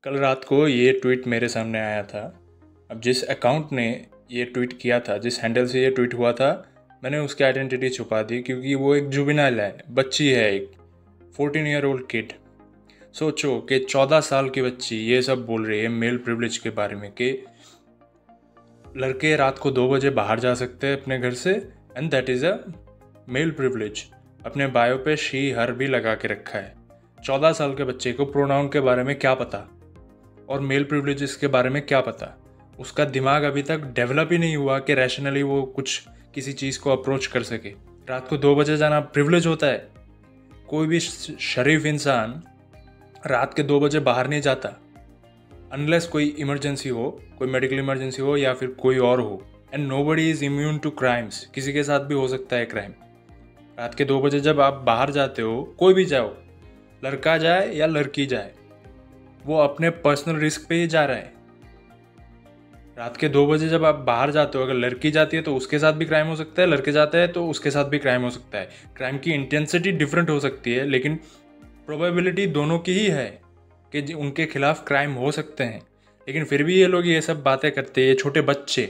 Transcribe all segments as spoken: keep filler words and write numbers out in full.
कल रात को ये ट्वीट मेरे सामने आया था। अब जिस अकाउंट ने ये ट्वीट किया था, जिस हैंडल से ये ट्वीट हुआ था, मैंने उसकी आइडेंटिटी छुपा दी क्योंकि वो एक जुवेनाइल है, बच्ची है, एक फोर्टीन ईयर ओल्ड किड। सोचो कि चौदह साल की बच्ची ये सब बोल रही है मेल प्रिविलेज के बारे में कि लड़के रात को दो बजे बाहर जा सकते हैं अपने घर से, and that is a male privilege. अपने बायो पे शी हर भी लगा के रखा है। चौदह साल के बच्चे को प्रोनाउन के बारे में क्या पता और मेल प्रिविलेजेस के बारे में क्या पता। उसका दिमाग अभी तक डेवलप ही नहीं हुआ कि रैशनली वो कुछ किसी चीज़ को अप्रोच कर सके। रात को दो बजे जाना प्रिविलेज होता है? कोई भी शरीफ इंसान रात के दो बजे बाहर नहीं जाता अनलेस कोई इमरजेंसी हो, कोई मेडिकल इमरजेंसी हो या फिर कोई और हो। And nobody is immune to crimes. किसी के साथ भी हो सकता है क्राइम। रात के दो बजे जब आप बाहर जाते हो, कोई भी जाओ, लड़का जाए या लड़की जाए, वो अपने पर्सनल रिस्क पे ही जा रहा है। रात के दो बजे जब आप बाहर जाते हो, अगर लड़की जाती है तो उसके साथ भी क्राइम हो सकता है, लड़के जाते हैं तो उसके साथ भी क्राइम हो सकता है। क्राइम की इंटेंसिटी डिफरेंट हो सकती है, लेकिन प्रोबेबिलिटी दोनों की ही है कि उनके खिलाफ क्राइम हो सकते हैं। लेकिन फिर भी ये लोग ये सब बातें करते हैं। ये छोटे बच्चे,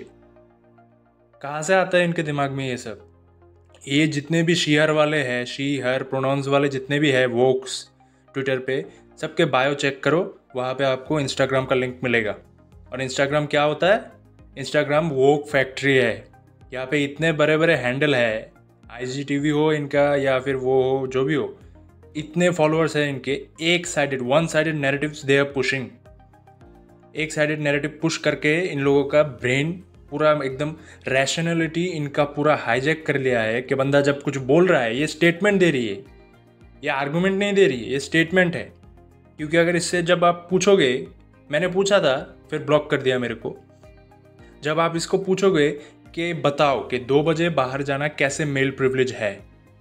कहाँ से आता है इनके दिमाग में ये सब? ये जितने भी शी हर वाले हैं, शी हर प्रोनाउंस वाले जितने भी है वोक्स ट्विटर पे, सबके बायो चेक करो, वहाँ पे आपको इंस्टाग्राम का लिंक मिलेगा। और इंस्टाग्राम क्या होता है? इंस्टाग्राम वोक फैक्ट्री है। यहाँ पे इतने बड़े बड़े हैंडल है, आईजीटीवी हो इनका या फिर वो हो, जो भी हो, इतने फॉलोअर्स हैं इनके। एक sided one sided narratives they are pushing. एक साइडेड नैरेटिव पुश करके इन लोगों का ब्रेन पूरा एकदम रैशनलिटी इनका पूरा हाईजैक कर लिया है कि बंदा जब कुछ बोल रहा है, ये स्टेटमेंट दे रही है, ये आर्गुमेंट नहीं दे रही है, ये स्टेटमेंट है। क्योंकि अगर इससे जब आप पूछोगे, मैंने पूछा था फिर ब्लॉक कर दिया मेरे को, जब आप इसको पूछोगे कि बताओ कि दो बजे बाहर जाना कैसे मेल प्रिविलेज है,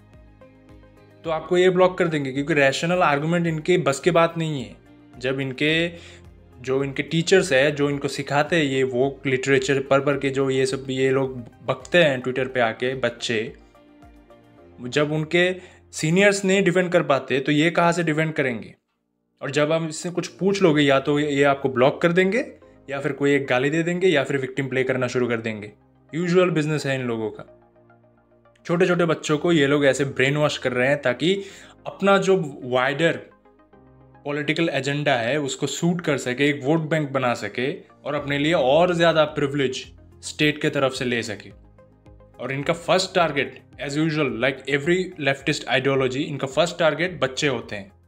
तो आपको ये ब्लॉक कर देंगे क्योंकि रैशनल आर्गुमेंट इनके बस की बात नहीं है। जब इनके जो इनके टीचर्स है, जो इनको सिखाते हैं ये वो लिटरेचर पर पर के जो ये सब ये लोग बकते हैं ट्विटर पे आके बच्चे, जब उनके सीनियर्स नहीं डिफेंड कर पाते तो ये कहाँ से डिफेंड करेंगे? और जब आप इससे कुछ पूछ लोगे, या तो ये आपको ब्लॉक कर देंगे या फिर कोई एक गाली दे देंगे या फिर विक्टिम प्ले करना शुरू कर देंगे। यूजुअल बिजनेस है इन लोगों का। छोटे छोटे बच्चों को ये लोग ऐसे ब्रेन वॉश कर रहे हैं ताकि अपना जो वाइडर पॉलिटिकल एजेंडा है उसको सूट कर सके, एक वोट बैंक बना सके और अपने लिए और ज़्यादा प्रिविलेज स्टेट के तरफ से ले सके। और इनका first target as usual, like every leftist ideology, इनका फर्स्ट टारगेट बच्चे होते हैं।